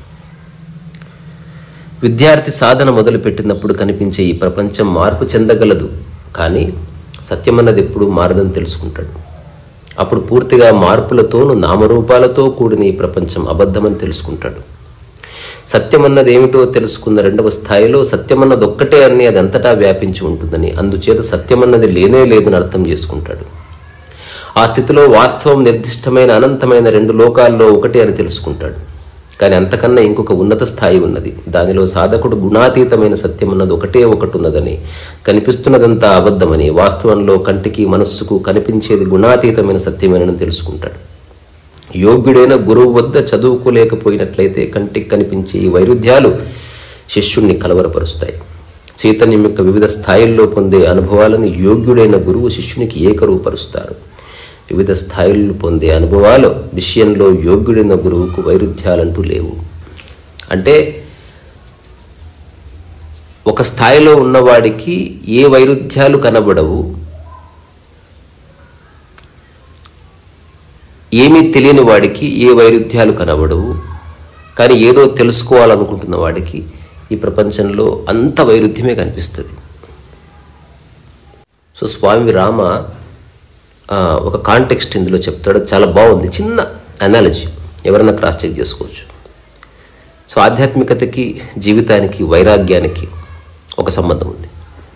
Speaker 1: విద్యార్థి సాధన మొదలుపెట్టినప్పుడు కనిపించే ఈ ప్రపంచం మార్పు చెందగలదు, కానీ సత్యమన్నది ఎప్పుడు మారదని తెలుసుకుంటాడు. అప్పుడు పూర్తిగా మార్పులతోనూ నామరూపాలతో కూడిన ఈ ప్రపంచం అబద్ధమని తెలుసుకుంటాడు. సత్యమన్నది ఏమిటో తెలుసుకున్న రెండవ స్థాయిలో సత్యమన్నది ఒక్కటే అని అది అంతటా వ్యాపించి ఉంటుందని, అందుచేత సత్యమన్నది లేనే లేదని అర్థం చేసుకుంటాడు. ఆ స్థితిలో వాస్తవం నిర్దిష్టమైన అనంతమైన రెండు లోకాల్లో ఒకటి అని తెలుసుకుంటాడు. కానీ అంతకన్నా ఇంకొక ఉన్నత స్థాయి ఉన్నది, దానిలో సాధకుడు గుణాతీతమైన సత్యమన్నది ఒకటే ఒకటి ఉన్నదని, కనిపిస్తున్నదంతా అబద్ధమని, వాస్తవంలో కంటికి మనస్సుకు కనిపించేది గుణాతీతమైన సత్యమేనని తెలుసుకుంటాడు. యోగ్యుడైన గురువు వద్ద చదువుకోలేకపోయినట్లయితే కంటికి కనిపించే ఈ వైరుధ్యాలు శిష్యుణ్ణి కలవరపరుస్తాయి. చైతన్యం యొక్క వివిధ స్థాయిల్లో పొందే అనుభవాలను యోగ్యుడైన గురువు శిష్యునికి ఏకరూపరుస్తారు. వివిధ స్థాయిల్లో పొందే అనుభవాల విషయంలో యోగ్యుడైన గురువుకు వైరుధ్యాలంటూ లేవు. అంటే ఒక స్థాయిలో ఉన్నవాడికి ఏ వైరుధ్యాలు కనబడవు, ఏమీ తెలియని వాడికి ఏ వైరుధ్యాలు కనబడవు. కానీ ఏదో తెలుసుకోవాలనుకుంటున్న వాడికి ఈ ప్రపంచంలో అంత వైరుధ్యమే కనిపిస్తుంది. సో స్వామి రామ ఒక కాంటెక్స్ట్ ఇందులో చెప్తాడు, చాలా బాగుంది, చిన్న అనాలజీ, ఎవరైనా క్రాస్ చెక్ చేసుకోవచ్చు. సో ఆధ్యాత్మికతకి, జీవితానికి, వైరాగ్యానికి ఒక సంబంధం ఉంది.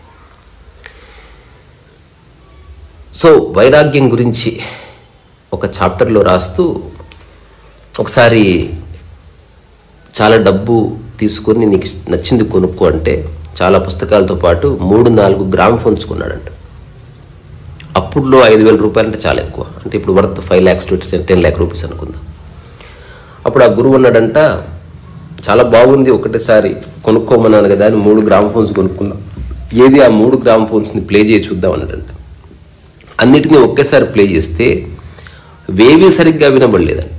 Speaker 1: సో వైరాగ్యం గురించి ఒక చాప్టర్లో రాస్తూ, ఒకసారి చాలా డబ్బు తీసుకొని నీకు నచ్చింది కొనుక్కో అంటే చాలా పుస్తకాలతో పాటు 3-4 గ్రామ్ ఫోన్స్ కొన్నాడంట. అప్పుడులో 5,000 రూపాయలు అంటే చాలా ఎక్కువ, అంటే ఇప్పుడు worth 5 lakhs to 10 lakh rupees అనుకుందాం. అప్పుడు ఆ గురువు అన్నాడంట, చాలా బాగుంది, ఒకటేసారి కొనుక్కోమన్నాను కదా అని 3 గ్రామ్ ఫోన్స్ కొనుక్కున్నాం, ఏది ఆ 3 గ్రామ్ ఫోన్స్ని ప్లే చేసి చూద్దాం అన్నాడంట. అన్నిటినీ ఒకేసారి ప్లే చేస్తే వేవి సరిగ్గా వినబడలేదండి.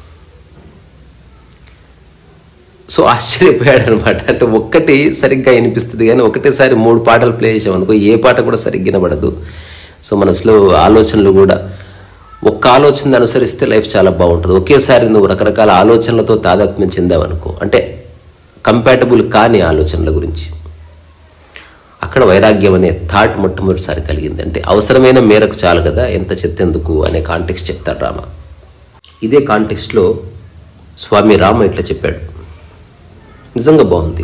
Speaker 1: సో ఆశ్చర్యపోయాడు అనమాట. అంటే ఒక్కటి సరిగ్గా వినిపిస్తుంది కానీ ఒకటేసారి 3 పాటలు ప్లే చేసామనుకో ఏ పాట కూడా సరిగ్గా వినబడదు. సో మనసులో ఆలోచనలు కూడా ఒక్క ఆలోచనని అనుసరిస్తే లైఫ్ చాలా బాగుంటుంది. ఒకేసారి నువ్వు రకరకాల ఆలోచనలతో తాదాత్మ్యం చెందావనుకో, అంటే కంపాటబుల్ కాని ఆలోచనల గురించి, అక్కడ వైరాగ్యం అనే థాట్ మొట్టమొదటిసారి కలిగింది. అంటే అవసరమైన మేరకు చాలు కదా, ఎంత చెత్తెందుకు అనే కాంటెక్స్ట్ చెప్తాడు రామ. ఇదే కాంటెక్స్ట్లో స్వామి రామ ఇట్లా చెప్పాడు, నిజంగా బాగుంది.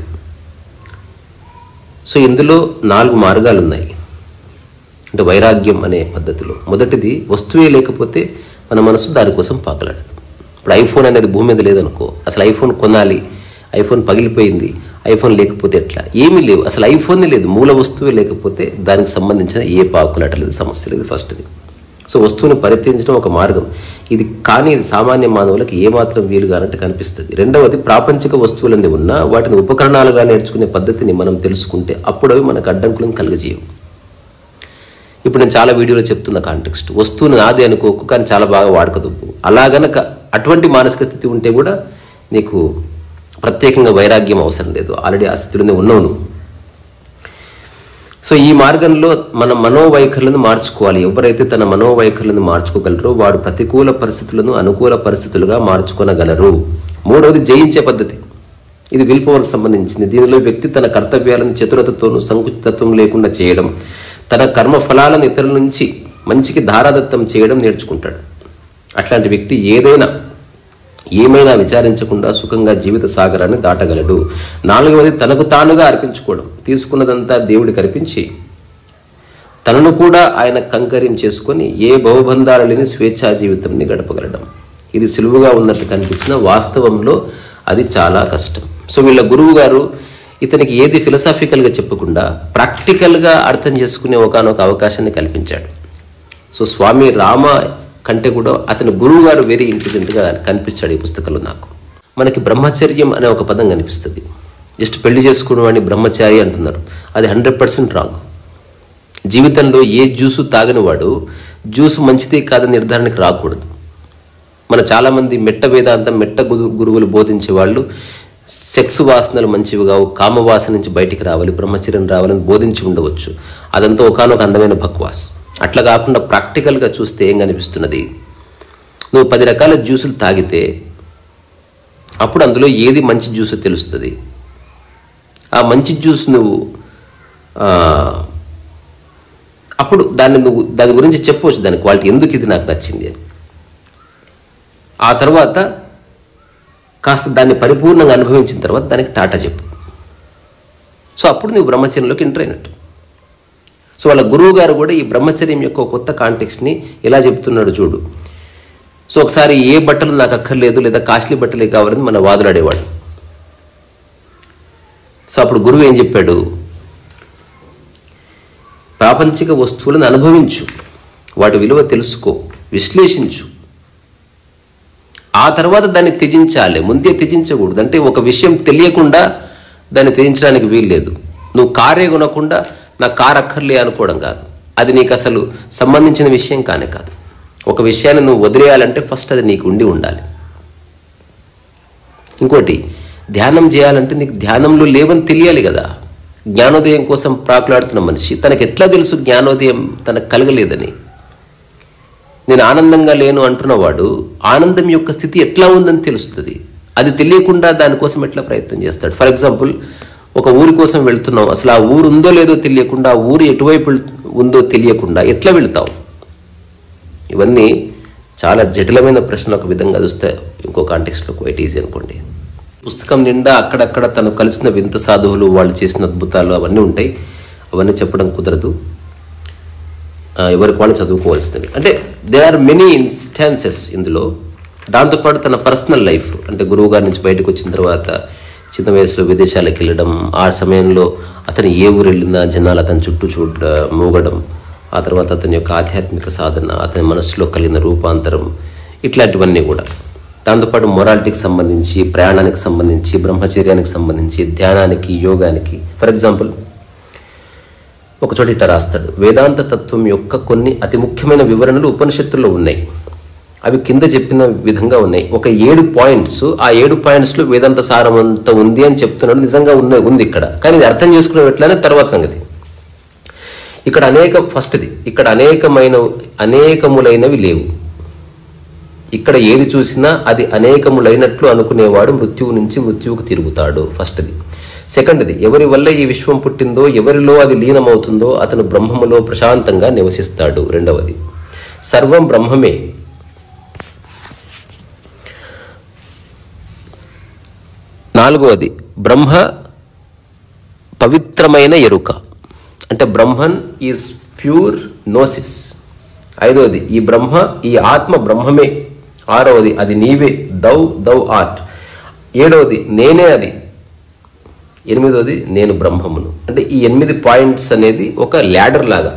Speaker 1: సో ఇందులో 4 మార్గాలు ఉన్నాయి అంటే వైరాగ్యం అనే పద్ధతిలో. మొదటిది, వస్తువే లేకపోతే మన మనసు దానికోసం పాకలాడదు. ఇప్పుడు ఐఫోన్ అనేది భూమి మీద లేదనుకో, అసలు ఐఫోన్ కొనాలి, ఐఫోన్ పగిలిపోయింది, ఐఫోన్ లేకపోతే ఎట్లా, ఏమీ లేవు, అసలు ఐఫోనే లేదు, మూల వస్తువే లేకపోతే దానికి సంబంధించిన ఏ పాకులాట లేదు, సమస్య లేదు. ఫస్ట్ది. సో వస్తువుని పరిత్యజించడం ఒక మార్గం ఇది, కానీ ఇది సామాన్య మానవులకు ఏమాత్రం వీలుగానంటే కనిపిస్తుంది. రెండవది, ప్రాపంచిక వస్తువులన్నీ ఉన్నా వాటిని ఉపకరణాలుగా నేర్చుకునే పద్ధతిని మనం తెలుసుకుంటే అప్పుడు అవి మనకు అడ్డంకులను కలుగజేయవు. ఇప్పుడు నేను చాలా వీడియోలో చెప్తున్న కాంటెక్స్ట్, వస్తువుని నాదే అనుకోకు కానీ చాలా బాగా వాడకదుప్పు, అలా గనక అటువంటి మానసిక స్థితి ఉంటే కూడా నీకు ప్రత్యేకంగా వైరాగ్యం అవసరం లేదు, ఆల్రెడీ ఆ స్థితిలోనే ఉన్నావు నువ్వు. సో ఈ మార్గంలో మన మనోవైఖరులను మార్చుకోవాలి. ఎవరైతే తన మనోవైఖరులను మార్చుకోగలరో వాడు ప్రతికూల పరిస్థితులను అనుకూల పరిస్థితులుగా మార్చుకోగలరు. మూడవది జయించే పద్ధతి. ఇది విల్ పవర్కి సంబంధించింది. దీనిలో వ్యక్తి తన కర్తవ్యాలను చతురతతోనూ సంకుచితత్వం లేకుండా చేయడం, తన కర్మ ఫలాలను ఇతరుల నుంచి మంచికి ధారాదత్తం చేయడం నేర్చుకుంటాడు. అట్లాంటి వ్యక్తి ఏమైనా విచారించకుండా సుఖంగా జీవిత సాగరాన్ని దాటగలడు. నాలుగవది తనకు తానుగా అర్పించుకోవడం. తీసుకున్నదంతా దేవుడికి అర్పించి తనను కూడా ఆయన కంకర్యం చేసుకొని ఏ భవబంధాలు లేని స్వేచ్ఛా జీవితంని గడపగలడం. ఇది సులువుగా ఉన్నట్టు కనిపించిన వాస్తవంలో అది చాలా కష్టం. సో వీళ్ళ గురువు గారు ఇతనికి ఏది ఫిలసాఫికల్గా చెప్పకుండా ప్రాక్టికల్గా అర్థం చేసుకునే ఒకానొక అవకాశాన్ని కల్పించాడు. సో స్వామి రామ కంటే కూడా అతని గురువు గారు వెరీ ఇంటెలిజెంట్గా కనిపించాడు ఈ పుస్తకంలో నాకు. మనకి బ్రహ్మచర్యం అనే ఒక పదం కనిపిస్తుంది. జస్ట్ పెళ్లి చేసుకున్న వాడిని బ్రహ్మచారి అంటున్నారు. అది 100% రాంగ్. జీవితంలో ఏ జ్యూసు తాగని వాడు జ్యూసు మంచిదే కాదని నిర్ధారణకు రాకూడదు. మన చాలామంది మెట్ట వేదాంతం మెట్ట గురువులు బోధించే వాళ్ళు సెక్స్ వాసనలు మంచివి కావు, కామవాసన నుంచి బయటికి రావాలి, బ్రహ్మచర్యం రావాలని బోధించి ఉండవచ్చు. అదంతా ఒకానొక అందమైన బక్వాస్. అట్లా కాకుండా ప్రాక్టికల్గా చూస్తే ఏం కనిపిస్తున్నది, నువ్వు 10 రకాల జ్యూసులు తాగితే అప్పుడు అందులో ఏది మంచి జ్యూస్ తెలుస్తుంది. ఆ మంచి జ్యూస్ నువ్వు అప్పుడు దాని గురించి చెప్పవచ్చు, దాని క్వాలిటీ ఎందుకు ఇది నాకు నచ్చింది అని. ఆ తర్వాత కాస్త దాన్ని పరిపూర్ణంగా అనుభవించిన తర్వాత దానికి టాటా చెప్పు. సో అప్పుడు నువ్వు బ్రహ్మచర్యంలోకి ఎంటర్ అయినట్టు. సో వాళ్ళ గురువు గారు కూడా ఈ బ్రహ్మచర్యం యొక్క కొత్త కాంటెక్స్ట్ని ఎలా చెప్తున్నాడు చూడు. సో ఒకసారి ఏ బట్టలు నాకు అక్కర్లేదు లేదా కాస్ట్లీ బట్టలే కావాలని మన వాదులాడేవాడు. సో అప్పుడు గురువు ఏం చెప్పాడు, ప్రాపంచిక వస్తువులను అనుభవించు, వాటి విలువ తెలుసుకో, విశ్లేషించు, ఆ తర్వాత దాన్ని త్యజించాలి. ముందే త్యజించకూడదు. అంటే ఒక విషయం తెలియకుండా దాన్ని త్యజించడానికి వీల్లేదు. నువ్వు కారే కొనకుండా నా కారు అక్కర్లే అనుకోవడం కాదు. అది నీకు అసలు సంబంధించిన విషయం కానే కాదు. ఒక విషయాన్ని నువ్వు వదిలేయాలంటే ఫస్ట్ అది నీకు ఉండాలి. ఇంకోటి, ధ్యానం చేయాలంటే నీకు ధ్యానంలో లేవని తెలియాలి కదా. జ్ఞానోదయం కోసం ప్రాకులాడుతున్న మనిషి తనకు ఎట్లా తెలుసు జ్ఞానోదయం తనకు కలగలేదని? నేను ఆనందంగా లేను అంటున్నవాడు ఆనందం యొక్క స్థితి ఎట్లా ఉందని తెలుస్తుంది. అది తెలియకుండా దానికోసం ఎట్లా ప్రయత్నం చేస్తాడు? ఫర్ ఎగ్జాంపుల్, ఒక ఊరి కోసం వెళ్తున్నావు, అసలు ఆ ఊరు ఉందో లేదో తెలియకుండా, ఆ ఊరు ఎటువైపు ఉందో తెలియకుండా ఎట్లా వెళ్తావు? ఇవన్నీ చాలా జటిలమైన ప్రశ్నలు. ఒక విధంగా చూస్తే ఇంకో కాంటెక్స్ట్లో క్వైట్ ఈజీ అనుకోండి. పుస్తకం నిండా అక్కడక్కడ తను కలిసిన వింత సాధువులు, వాళ్ళు చేసిన అద్భుతాలు అవన్నీ ఉంటాయి. అవన్నీ చెప్పడం కుదరదు, ఎవరికి వాళ్ళు చదువుకోవాల్సింది. అంటే దే ఆర్ మెనీ ఇన్స్టాన్సెస్ ఇందులో. దాంతోపాటు తన పర్సనల్ లైఫ్, అంటే గురువు గారి నుంచి బయటకు వచ్చిన తర్వాత చిన్న వయసులో విదేశాలకు వెళ్ళడం, ఆ సమయంలో అతను ఏ ఊరు వెళ్ళినా జనాలు అతని చుట్టూ మూగడం, ఆ తర్వాత అతని యొక్క ఆధ్యాత్మిక సాధన, అతని మనసులో కలిగిన రూపాంతరం, ఇట్లాంటివన్నీ కూడా. దాంతోపాటు మొరాలిటీకి సంబంధించి, ప్రయాణానికి సంబంధించి, బ్రహ్మచర్యానికి సంబంధించి, ధ్యానానికి, యోగానికి. ఫర్ ఎగ్జాంపుల్, ఒక చోట ఇట్లా రాస్తాడు, వేదాంత తత్వం యొక్క కొన్ని అతి ముఖ్యమైన వివరణలు ఉపనిషత్తుల్లో ఉన్నాయి. అవి కింద చెప్పిన విధంగా ఉన్నాయి. ఒక 7 పాయింట్స్, ఆ 7 పాయింట్స్లో వేదాంత సారం అంతా ఉంది అని చెప్తున్నాడు. నిజంగా ఉంది ఇక్కడ, కానీ ఇది అర్థం చేసుకునే ఎట్లానే తర్వాత సంగతి. ఇక్కడ ఇక్కడ అనేకములైనవి లేవు. ఇక్కడ ఏది చూసినా అది అనేకములైనట్లు అనుకునేవాడు మృత్యువు నుంచి మృత్యువుకు తిరుగుతాడు. ఫస్ట్ది. సెకండ్ది, ఎవరి వల్ల ఈ విశ్వం పుట్టిందో, ఎవరిలో అది లీనమవుతుందో అతను బ్రహ్మములో ప్రశాంతంగా నివసిస్తాడు. రెండవది, సర్వం బ్రహ్మమే. నాలుగవది, బ్రహ్మ పవిత్రమైన ఎరుక, అంటే బ్రహ్మన్ ఈజ్ ప్యూర్ నోసిస్. ఐదవది, ఈ ఆత్మ బ్రహ్మమే. ఆరవది, అది నీవే, దౌ ఆర్ట్. ఏడవది, నేనే అది. ఎనిమిదవది, నేను బ్రహ్మమును. అంటే ఈ 8 పాయింట్స్ అనేది ఒక ల్యాడర్ లాగా.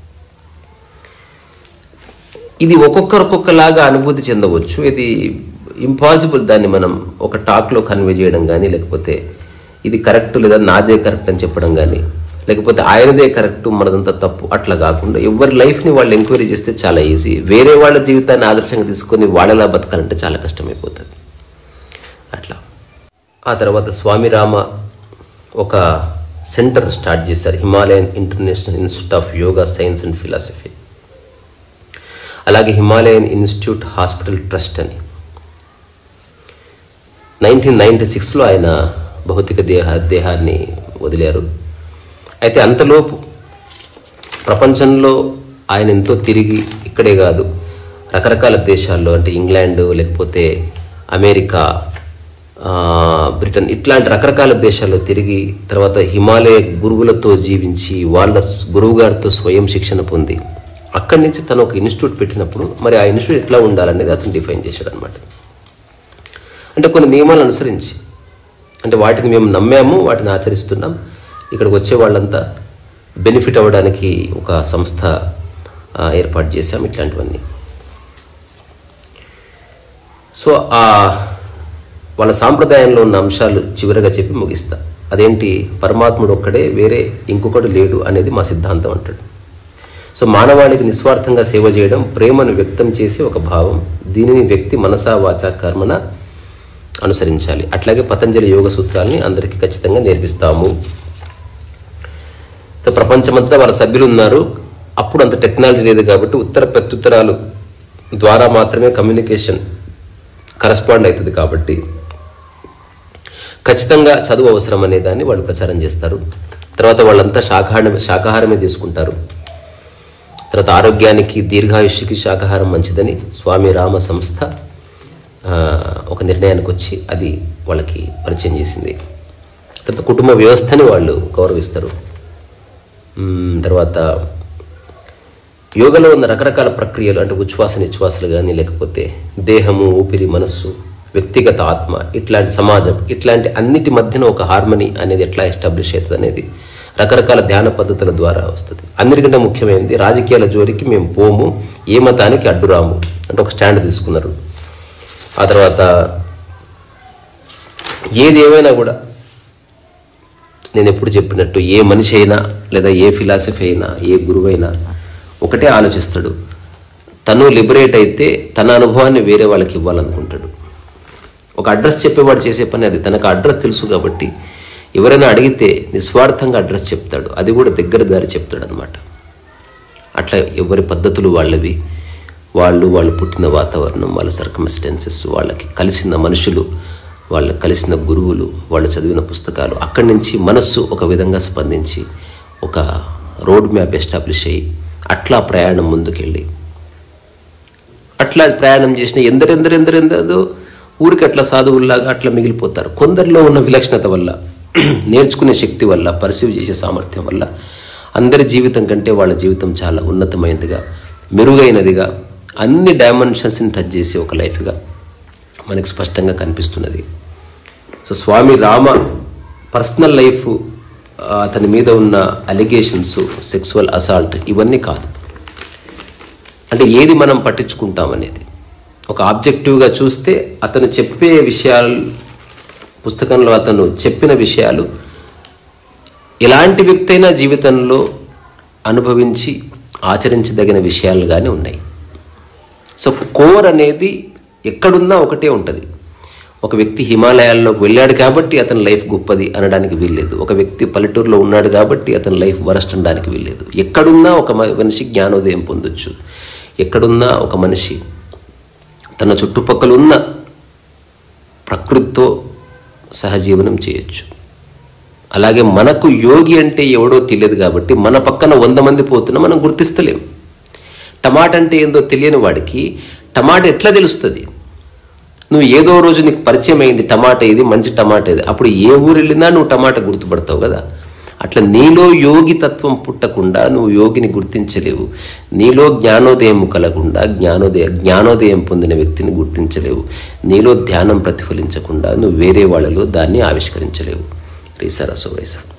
Speaker 1: ఇది ఒక్కొక్కలాగా అనుభూతి చెందవచ్చు. ఇది ఇంపాసిబుల్ దాన్ని మనం ఒక టాక్లో కన్వే చేయడం కానీ, లేకపోతే ఇది కరెక్ట్ లేదా నాదే కరెక్ట్ అని చెప్పడం కానీ, లేకపోతే ఆయనదే కరెక్ట్ మనదంతా తప్పు అట్లా కాకుండా ఎవరి లైఫ్ని వాళ్ళు ఎంక్వైరీ చేస్తే చాలా ఈజీ. వేరే వాళ్ళ జీవితాన్ని ఆదర్శంగా తీసుకొని వాళ్ళలా బతకాలంటే చాలా కష్టమైపోతుంది. అట్లా ఆ తర్వాత స్వామి రామ ఒక సెంటర్ స్టార్ట్ చేశారు, Himalayan International Institute of Yoga Science and Philosophy. అలాగే హిమాలయన్ ఇన్స్టిట్యూట్ హాస్పిటల్ ట్రస్ట్ అని 1996లో ఆయన భౌతిక దేహాన్ని వదిలారు. అయితే అంతలోపు ప్రపంచంలో ఆయన ఎంతో తిరిగి ఇక్కడే కాదు రకరకాల దేశాల్లో, అంటే ఇంగ్లాండ్ లేకపోతే అమెరికా, బ్రిటన్ ఇట్లాంటి రకరకాల దేశాల్లో తిరిగి తర్వాత హిమాలయ గురువులతో జీవించి వాళ్ళ గురువు గారితో స్వయం శిక్షణ పొంది అక్కడి నుంచి తను ఒక ఇన్స్టిట్యూట్ పెట్టినప్పుడు మరి ఆ ఇన్స్టిట్యూట్ ఎట్లా ఉండాలనేది అతను డిఫైన్ చేశాడు అనమాట. అంటే కొన్ని నియమాలు అనుసరించి, అంటే వాటిని మేము నమ్మాము, వాటిని ఆచరిస్తున్నాం, ఇక్కడికి వచ్చే వాళ్ళంతా బెనిఫిట్ అవ్వడానికి ఒక సంస్థ ఏర్పాటు చేశాం, ఇట్లాంటివన్నీ. సో వాళ్ళ సాంప్రదాయంలో ఉన్న అంశాలు చివరిగా చెప్పి ముగిస్తా. అదేంటి, పరమాత్ముడు ఒక్కడే, వేరే ఇంకొకడు లేడు అనేది మా సిద్ధాంతం అంటాడు. సో మానవాళికి నిస్వార్థంగా సేవ చేయడం, ప్రేమను వ్యక్తం చేసే ఒక భావం, దీనిని వ్యక్తి మనసా వాచా కర్మన అనుసరించాలి. అట్లాగే పతంజలి యోగ సూత్రాలని అందరికీ ఖచ్చితంగా నేర్పిస్తాము. సో ప్రపంచమంతా వాళ్ళ సభ్యులు ఉన్నారు. అప్పుడు అంత టెక్నాలజీ లేదు కాబట్టి ఉత్తర ప్రత్యుత్తరాలు ద్వారా మాత్రమే కమ్యూనికేషన్ కరెస్పాండ్ అవుతుంది. కాబట్టి ఖచ్చితంగా చదువు అవసరం అనే దాన్ని వాళ్ళు ప్రచారం చేస్తారు. తర్వాత వాళ్ళంతా శాకాహారమే తీసుకుంటారు. తర్వాత ఆరోగ్యానికి దీర్ఘాయుష్కి శాకాహారం మంచిదని స్వామి రామ సంస్థ ఒక నిర్ణయానికి వచ్చి అది వాళ్ళకి పరిచయం చేసింది. తర్వాత కుటుంబ వ్యవస్థని వాళ్ళు గౌరవిస్తారు. తర్వాత యోగలో ఉన్న రకరకాల ప్రక్రియలు, అంటే ఉచ్ఛ్వాస నిశ్వాసాలు కానీ, లేకపోతే దేహము, ఊపిరి, మనస్సు, వ్యక్తిగత ఆత్మ, ఇట్లాంటి సమాజం, ఇట్లాంటి అన్నిటి మధ్యన ఒక హార్మనీ అనేది ఎట్లా ఎస్టాబ్లిష్ అవుతుంది అనేది రకరకాల ధ్యాన పద్ధతుల ద్వారా వస్తుంది. అన్నిటికంటే ముఖ్యమైనది, రాజకీయాల జోలికి మేము పోము, ఏ మతానికి అడ్డురాము అంటే ఒక స్టాండ్ తీసుకున్నారు. ఆ తర్వాత ఏది ఏమైనా కూడా నేను ఎప్పుడు చెప్పినట్టు ఏ మనిషి అయినా లేదా ఏ ఫిలాసఫీ అయినా ఏ గురువైనా ఒకటే ఆలోచిస్తాడు, తను లిబరేట్ అయితే తన అనుభవాన్ని వేరే వాళ్ళకి ఇవ్వాలనుకుంటాడు. ఒక అడ్రస్ చెప్పేవాడు చేసే పని అది. తనకు అడ్రస్ తెలుసు కాబట్టి ఎవరైనా అడిగితే నిస్వార్థంగా అడ్రస్ చెప్తాడు, అది కూడా దగ్గర దారి చెప్తాడు అనమాట. అట్లా ఎవరి పద్ధతులు వాళ్ళవి, వాళ్ళు పుట్టిన వాతావరణం, వాళ్ళ సర్కమ్స్టెన్సెస్, వాళ్ళకి కలిసిన మనుషులు, వాళ్ళకి కలిసిన గురువులు, వాళ్ళు చదివిన పుస్తకాలు, అక్కడి నుంచి మనస్సు ఒక విధంగా స్పందించి ఒక రోడ్ మ్యాప్ ఎస్టాబ్లిష్ అయ్యి అట్లా ప్రయాణం ముందుకెళ్ళి అట్లా ప్రయాణం చేసిన ఎందరెందరో ఊరికి అట్లా సాధువుల్లాగా అట్లా మిగిలిపోతారు. కొందరిలో ఉన్న విలక్షణత వల్ల, నేర్చుకునే శక్తి వల్ల, పర్సీవ్ చేసే సామర్థ్యం వల్ల అందరి జీవితం కంటే వాళ్ళ జీవితం చాలా ఉన్నతమైనదిగా, మెరుగైనదిగా, అన్ని డైమెన్షన్స్ని టచ్ చేసే ఒక లైఫ్గా మనకి స్పష్టంగా కనిపిస్తున్నది. So Swami Rama personal life, అతని మీద ఉన్న అలిగేషన్స్, సెక్సువల్ అసాల్ట్, ఇవన్నీ కాదు. అంటే ఏది మనం పట్టించుకుంటామనేది ఒక ఆబ్జెక్టివ్గా చూస్తే అతను చెప్పే విషయాలు, పుస్తకంలో అతను చెప్పిన విషయాలు ఎలాంటి వ్యక్తి అయినా జీవితంలో అనుభవించి ఆచరించదగిన విషయాలుగానే ఉన్నాయి. సో కోర్ అనేది ఎక్కడున్నా ఒకటే ఉంటుంది. ఒక వ్యక్తి హిమాలయాల్లోకి వెళ్ళాడు కాబట్టి అతని లైఫ్ గొప్పది అనడానికి వీల్లేదు. ఒక వ్యక్తి పల్లెటూరులో ఉన్నాడు కాబట్టి అతని లైఫ్ వరస్ట్ అనడానికి వీల్లేదు. ఎక్కడున్నా ఒక మనిషి జ్ఞానోదయం పొందొచ్చు. ఎక్కడున్నా ఒక మనిషి తన చుట్టుపక్కల ఉన్న ప్రకృతితో సహజీవనం చేయొచ్చు. అలాగే మనకు యోగి అంటే ఎవడో తెలియదు కాబట్టి మన పక్కన 100 మంది పోతున్నా మనం గుర్తిస్తలేం. టమాటా అంటే ఏందో తెలియని వాడికి టమాటా ఎట్లా తెలుస్తుంది? నువ్వు ఏదో రోజు నీకు పరిచయం అయింది, టమాటా ఇది మంచి టమాటా ఇది, అప్పుడు ఏ ఊరు వెళ్ళినా నువ్వు టమాటా గుర్తుపడతావు కదా. అట్లా నీలో యోగి తత్వం పుట్టకుండా నువ్వు యోగిని గుర్తించలేవు. నీలో జ్ఞానోదయం కలగకుండా జ్ఞానోదయం పొందిన వ్యక్తిని గుర్తించలేవు. నీలో ధ్యానం ప్రతిఫలించకుండా నువ్వు వేరే వాళ్ళలో దాన్ని ఆవిష్కరించలేవు. రీసరసో వైసా.